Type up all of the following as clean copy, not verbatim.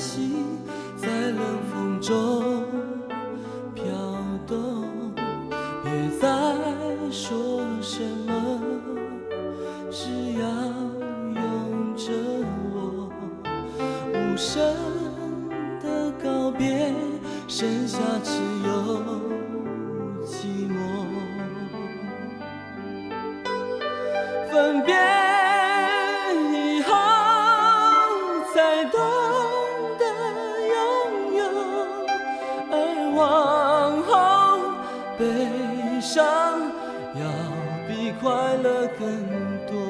系，在冷风中飘动。别再说什么，只要拥着我，无声的告别，剩下只有寂寞。分别以后，才懂得拥有，而往后悲伤要比快乐更多。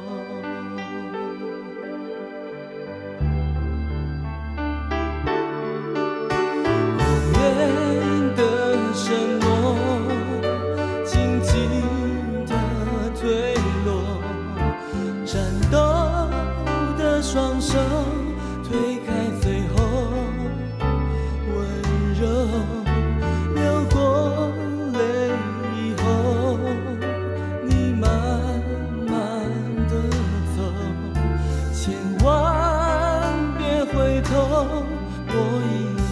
永远的承诺，静静的坠落，颤抖的双手推开最后温柔。流过泪以后，你慢慢的走，千万别回头，我已